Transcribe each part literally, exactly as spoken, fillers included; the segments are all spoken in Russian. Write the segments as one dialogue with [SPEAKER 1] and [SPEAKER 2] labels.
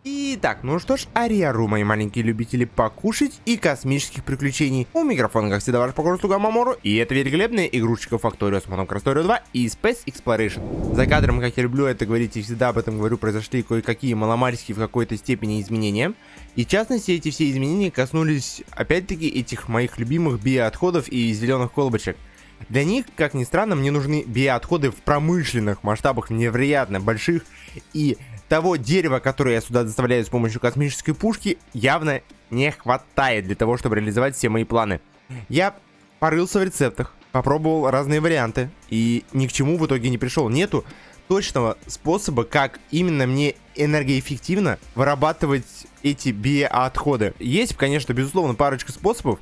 [SPEAKER 1] Итак, ну что ж, ариару, мои маленькие любители покушать и космических приключений. У микрофона, как всегда, ваш покорный слуга Мамору, и это великолепная игрушечка Factorio с Mono Cross два и Space Exploration. За кадром, как я люблю это говорить и всегда об этом говорю, произошли кое-какие маломальские в какой-то степени изменения. И в частности, эти все изменения коснулись, опять-таки, этих моих любимых биоотходов и зеленых колбочек. Для них, как ни странно, мне нужны биоотходы в промышленных масштабах, невероятно больших, и того дерева, которое я сюда доставляю с помощью космической пушки, явно не хватает для того, чтобы реализовать все мои планы. Я порылся в рецептах, попробовал разные варианты, и ни к чему в итоге не пришел. Нету точного способа, как именно мне энергоэффективно вырабатывать эти биоотходы. Есть, конечно, безусловно, парочка способов.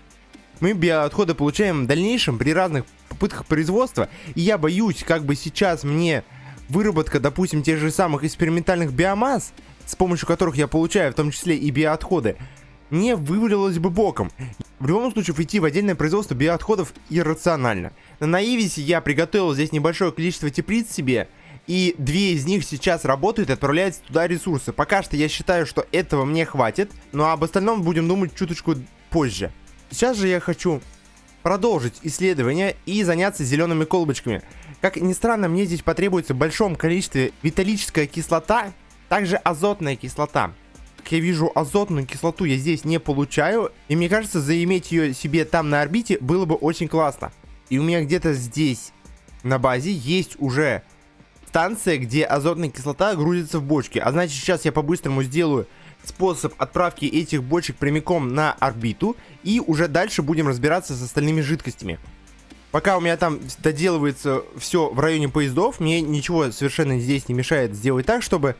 [SPEAKER 1] Мы биоотходы получаем в дальнейшем при разных попытках производства, и я боюсь, как бы сейчас мне выработка, допустим, тех же самых экспериментальных биомасс, с помощью которых я получаю в том числе и биоотходы, не вывалилась бы боком. В любом случае, идти в отдельное производство биоотходов иррационально. На Наивисе я приготовил здесь небольшое количество теплиц себе, и две из них сейчас работают и отправляются туда ресурсы. Пока что я считаю, что этого мне хватит, но об остальном будем думать чуточку позже. Сейчас же я хочу продолжить исследование и заняться зелеными колбочками. Как ни странно, мне здесь потребуется в большом количестве виталическая кислота, также азотная кислота. Как я вижу, азотную кислоту я здесь не получаю, и мне кажется, заиметь ее себе там на орбите было бы очень классно. И у меня где-то здесь на базе есть уже станция, где азотная кислота грузится в бочки. А значит, сейчас я по-быстрому сделаю способ отправки этих бочек прямиком на орбиту, и уже дальше будем разбираться с остальными жидкостями. Пока у меня там доделывается все в районе поездов, мне ничего совершенно здесь не мешает сделать так, чтобы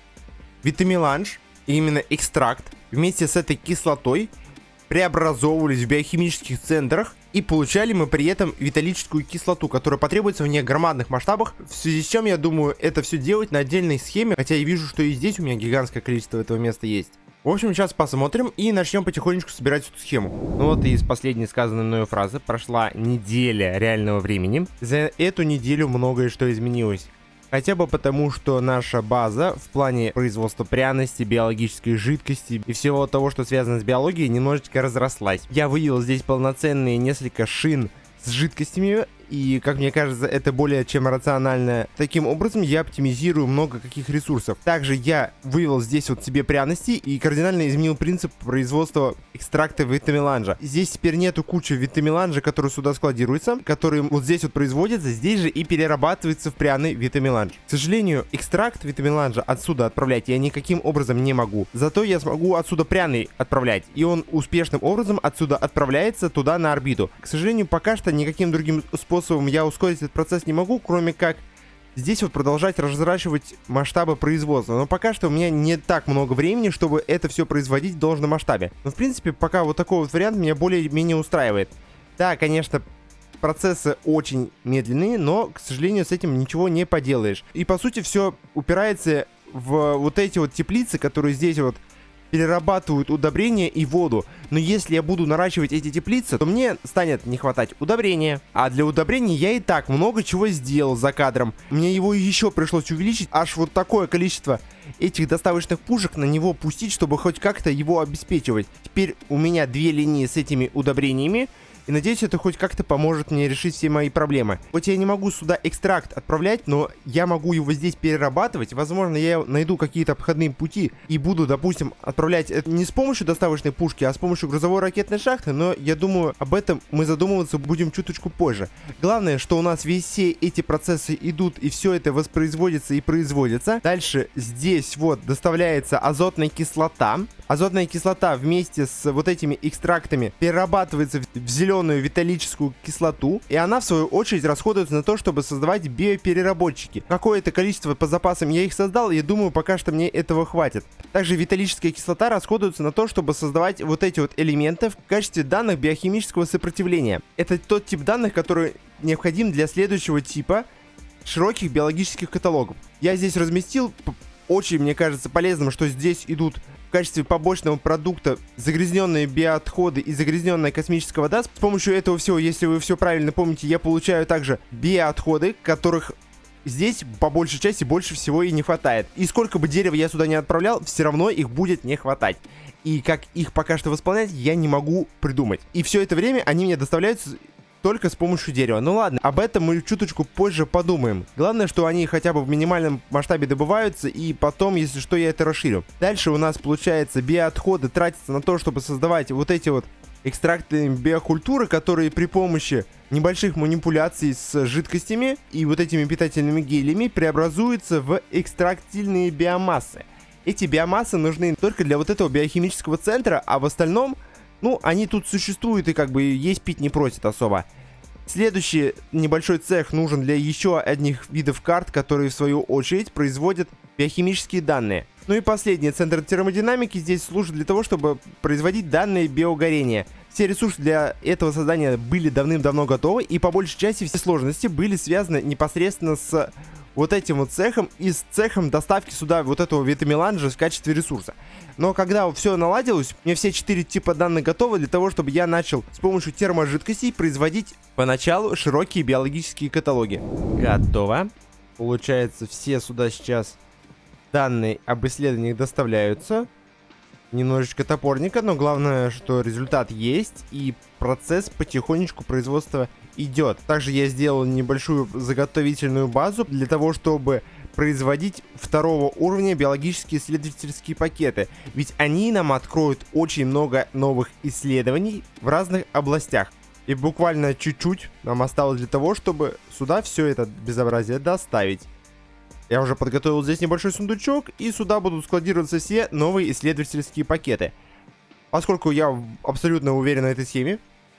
[SPEAKER 1] витамиланж, именно экстракт, вместе с этой кислотой преобразовывались в биохимических центрах, и получали мы при этом виталическую кислоту, которая потребуется в негромадных масштабах, в связи с чем я думаю это все делать на отдельной схеме, хотя я вижу, что и здесь у меня гигантское количество этого места есть. В общем, сейчас посмотрим и начнем потихонечку собирать эту схему. Ну вот и из последней сказанной мною фразы прошла неделя реального времени. За эту неделю многое что изменилось. Хотя бы потому, что наша база в плане производства пряностей, биологической жидкости и всего того, что связано с биологией, немножечко разрослась. Я вывел здесь полноценные несколько шин с жидкостями, и, как мне кажется, это более чем рационально. Таким образом, я оптимизирую много каких ресурсов. Также я вывел здесь вот себе пряности и кардинально изменил принцип производства экстракта витамиланжа. Здесь теперь нету кучи витамиланжа, который сюда складируется, который вот здесь вот производится, здесь же и перерабатывается в пряный витамиланж. К сожалению, экстракт витамиланжа отсюда отправлять я никаким образом не могу. Зато я смогу отсюда пряный отправлять, и он успешным образом отсюда отправляется туда на орбиту. К сожалению, пока что никаким другим способом я ускорить этот процесс не могу, кроме как здесь вот продолжать разращивать масштабы производства. Но пока что у меня не так много времени, чтобы это все производить в должном масштабе. Но в принципе, пока вот такой вот вариант меня более-менее устраивает. Да, конечно, процессы очень медленные, но, к сожалению, с этим ничего не поделаешь. И по сути все упирается в вот эти вот теплицы, которые здесь вот перерабатывают удобрения и воду. Но если я буду наращивать эти теплицы, то мне станет не хватать удобрения. А для удобрений я и так много чего сделал за кадром. Мне его еще пришлось увеличить. Аж вот такое количество этих доставочных пушек на него пустить, чтобы хоть как-то его обеспечивать. Теперь у меня две линии с этими удобрениями. И надеюсь, это хоть как-то поможет мне решить все мои проблемы. Хоть я не могу сюда экстракт отправлять, но я могу его здесь перерабатывать. Возможно, я найду какие-то обходные пути и буду, допустим, отправлять это не с помощью доставочной пушки, а с помощью грузовой ракетной шахты. Но я думаю, об этом мы задумываться будем чуточку позже. Главное, что у нас весь все эти процессы идут, и все это воспроизводится и производится. Дальше здесь вот доставляется азотная кислота. Азотная кислота вместе с вот этими экстрактами перерабатывается в зеленую виталическую кислоту, и она в свою очередь расходуется на то, чтобы создавать биопереработчики. Какое-то количество по запасам я их создал, и думаю, пока что мне этого хватит. Также виталическая кислота расходуется на то, чтобы создавать вот эти вот элементы в качестве данных биохимического сопротивления. Это тот тип данных, который необходим для следующего типа широких биологических каталогов. Я здесь разместил, очень, мне кажется, полезным, что здесь идут в качестве побочного продукта загрязненные биоотходы и загрязненная космическая вода. С помощью этого всего, если вы все правильно помните, я получаю также биоотходы, которых здесь по большей части больше всего и не хватает. И сколько бы дерева я сюда не отправлял, все равно их будет не хватать. И как их пока что восполнять, я не могу придумать. И все это время они мне доставляются только с помощью дерева. Ну ладно, об этом мы чуточку позже подумаем. Главное, что они хотя бы в минимальном масштабе добываются, и потом, если что, я это расширю. Дальше у нас, получается, биоотходы тратятся на то, чтобы создавать вот эти вот экстракты биокультуры, которые при помощи небольших манипуляций с жидкостями и вот этими питательными гелями преобразуются в экстрактильные биомассы. Эти биомассы нужны только для вот этого биохимического центра, а в остальном, ну, они тут существуют и как бы есть пить не просят особо. Следующий небольшой цех нужен для еще одних видов карт, которые в свою очередь производят биохимические данные. Ну и последний, центр термодинамики здесь служит для того, чтобы производить данные биогорения. Все ресурсы для этого создания были давным-давно готовы, и по большей части все сложности были связаны непосредственно с вот этим вот цехом и с цехом доставки сюда вот этого витамеланжа в качестве ресурса. Но когда все наладилось, мне все четыре типа данных готовы для того, чтобы я начал с помощью терможидкостей производить поначалу широкие биологические каталоги. Готово. Получается, все сюда сейчас данные об исследованиях доставляются. Немножечко топорника, но главное, что результат есть и процесс потихонечку производства идет. Также я сделал небольшую заготовительную базу для того, чтобы производить второго уровня биологические исследовательские пакеты. Ведь они нам откроют очень много новых исследований в разных областях. И буквально чуть-чуть нам осталось для того, чтобы сюда все это безобразие доставить. Я уже подготовил здесь небольшой сундучок, и сюда будут складироваться все новые исследовательские пакеты. Поскольку я абсолютно уверен в этой схеме,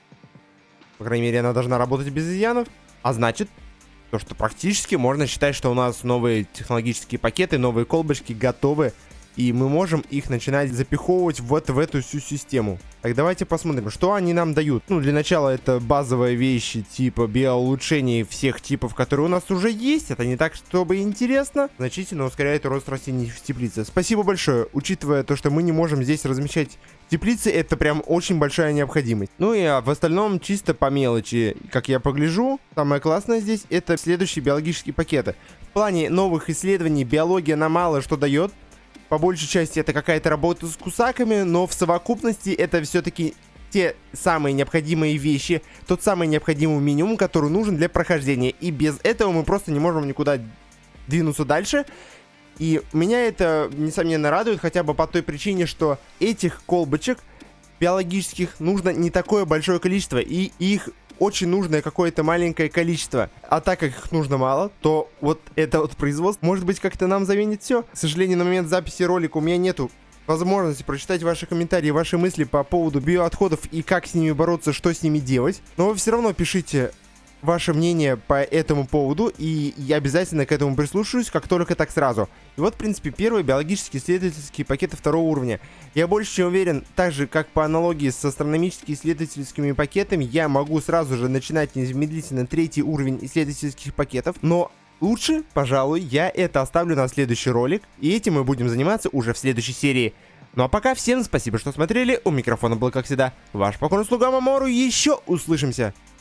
[SPEAKER 1] по крайней мере, она должна работать без изъянов, а значит, то, что практически можно считать, что у нас новые технологические пакеты, новые колбочки готовы, и мы можем их начинать запиховывать вот в эту всю систему. Так, давайте посмотрим, что они нам дают. Ну, для начала это базовые вещи типа биоулучшений всех типов, которые у нас уже есть. Это не так, чтобы интересно. Значительно ускоряет рост растений в теплице. Спасибо большое. Учитывая то, что мы не можем здесь размещать теплицы, это прям очень большая необходимость. Ну и а в остальном чисто по мелочи. Как я погляжу, самое классное здесь это следующие биологические пакеты. В плане новых исследований биология нам мало что дает. По большей части это какая-то работа с кусаками, но в совокупности это все-таки те самые необходимые вещи, тот самый необходимый минимум, который нужен для прохождения. И без этого мы просто не можем никуда двинуться дальше. И меня это, несомненно, радует, хотя бы по той причине, что этих колбочек биологических нужно не такое большое количество, и их очень нужное какое-то маленькое количество. А так как их нужно мало, то вот это вот производство, может быть, как-то нам заменит все. К сожалению, на момент записи ролика у меня нету возможности прочитать ваши комментарии, ваши мысли по поводу биоотходов и как с ними бороться, что с ними делать. Но вы все равно пишите ваше мнение по этому поводу, и я обязательно к этому прислушаюсь, как только так сразу. И вот, в принципе, первые биологические исследовательские пакеты второго уровня. Я больше чем уверен, так же, как по аналогии с астрономическими исследовательскими пакетами, я могу сразу же начинать незамедлительно третий уровень исследовательских пакетов, но лучше, пожалуй, я это оставлю на следующий ролик, и этим мы будем заниматься уже в следующей серии. Ну а пока всем спасибо, что смотрели, у микрофона был, как всегда, ваш покорный слуга Мамору, еще услышимся!